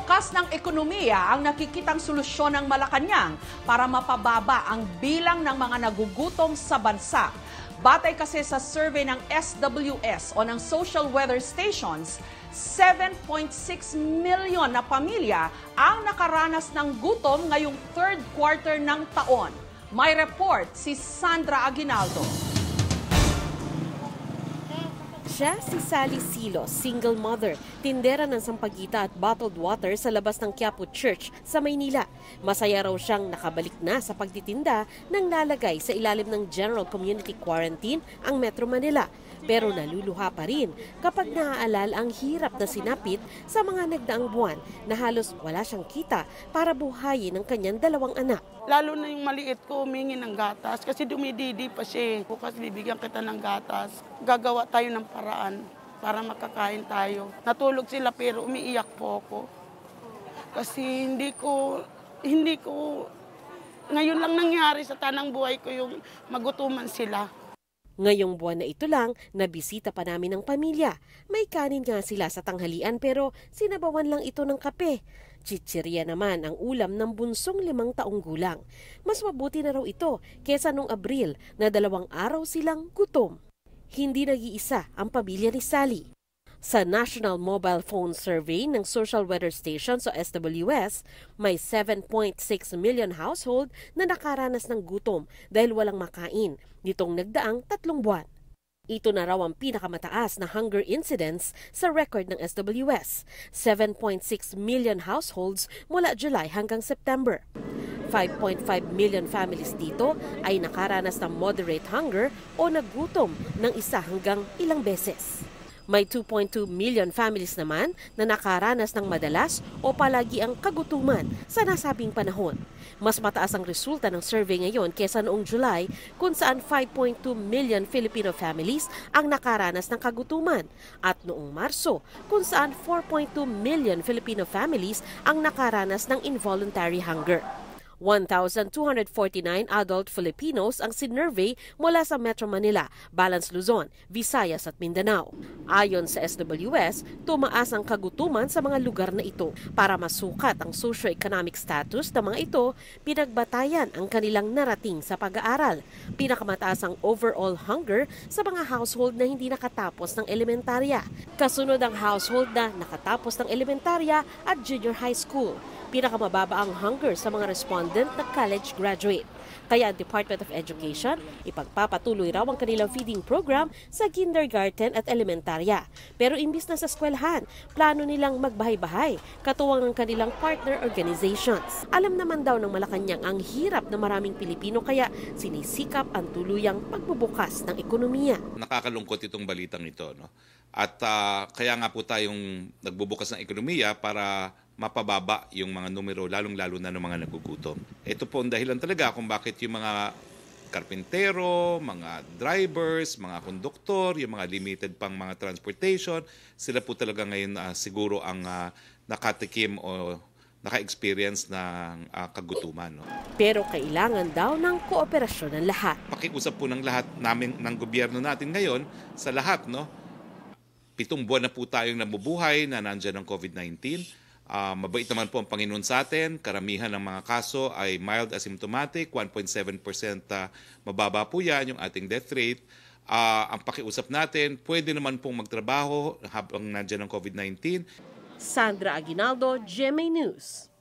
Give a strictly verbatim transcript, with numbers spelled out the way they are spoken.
Bukas ng ekonomiya ang nakikitang solusyon ng Malacanang para mapababa ang bilang ng mga nagugutom sa bansa. Batay kasi sa survey ng S W S o ng Social Weather Stations, seven point six million na pamilya ang nakaranas ng gutom ngayong third quarter ng taon. May report si Sandra Aguinaldo. Siya si Sally Silo, single mother, tindera ng sampagita at bottled water sa labas ng Quiapo Church sa Maynila. Masaya raw siyang nakabalik na sa pagtitinda nang nalagay sa ilalim ng General Community Quarantine ang Metro Manila. Pero naluluha pa rin kapag naaalala ang hirap na sinapit sa mga nagdaang buwan na halos wala siyang kita para buhayin ang kanyang dalawang anak. Lalo na yung maliit ko, humingi ng gatas kasi dumididi pa siya. Bukas bibigyan kita ng gatas. Gagawa tayo ng paraan para makakain tayo. Natulog sila pero umiiyak po ako. Kasi hindi ko, hindi ko, ngayon lang nangyari sa tanang buhay ko yung magutuman sila. Ngayong buwan na ito lang, nabisita pa namin ng pamilya. May kanin nga sila sa tanghalian pero sinabawan lang ito ng kape. Chichirya naman ang ulam ng bunsong limang taong gulang. Mas mabuti na raw ito kesa nung Abril na dalawang araw silang gutom. Hindi nag-iisa ang pamilya ni Sally. Sa National Mobile Phone Survey ng Social Weather Stations o S W S, may seven point six million household na nakaranas ng gutom dahil walang makain nitong nagdaang tatlong buwan. Ito na raw ang pinakamataas na hunger incidence sa record ng S W S, seven point six million households mula July hanggang September. five point five million families dito ay nakaranas ng moderate hunger o nagutom ng isa hanggang ilang beses. May two point two million families naman na nakaranas ng madalas o palagi ang kagutuman sa nasabing panahon. Mas mataas ang resulta ng survey ngayon kesa noong July kung saan five point two million Filipino families ang nakaranas ng kagutuman at noong Marso kung saan four point two million Filipino families ang nakaranas ng involuntary hunger. one thousand two hundred forty-nine adult Filipinos ang sinurvey mula sa Metro Manila, Balance Luzon, Visayas at Mindanao. Ayon sa S W S, tumaas ang kagutuman sa mga lugar na ito. Para masukat ang socio-economic status ng mga ito, pinagbatayan ang kanilang narating sa pag-aaral. Pinakamataas ang overall hunger sa mga household na hindi nakatapos ng elementarya. Kasunod ang household na nakatapos ng elementarya at junior high school. Pinakamababa ang hunger sa mga respondent na college graduate. Kaya ang Department of Education, ipagpapatuloy raw ang kanilang feeding program sa kindergarten at elementarya. Pero imbis na sa eskwelahan, plano nilang magbahay-bahay, katuwang ng kanilang partner organizations. Alam naman daw ng Malacanang ang hirap na maraming Pilipino kaya sinisikap ang tuluyang pagbubukas ng ekonomiya. Nakakalungkot itong balitang ito, no? At uh, kaya nga po tayong nagbubukas ng ekonomiya para mapababa yung mga numero, lalong-lalo na ng mga nagugutom. Ito po ang dahilan talaga kung bakit yung mga karpintero, mga drivers, mga konduktor, yung mga limited pang mga transportation, sila po talaga ngayon uh, siguro ang uh, nakatikim o naka-experience ng uh, kagutuman. No? Pero kailangan daw ng kooperasyon ng lahat. Pakiusap po ng lahat namin, ng gobyerno natin ngayon, sa lahat, no? Pitong buwan na po tayong nabubuhay na nandyan ng COVID nineteen. Uh, mabait naman po ang Panginoon sa atin. Karamihan ng mga kaso ay mild asymptomatic. one point seven percent uh, mababa po yan yung ating death rate. Uh, ang pakiusap natin, pwede naman pong magtrabaho habang nandyan ng COVID nineteen. Sandra Aguinaldo, G M A News.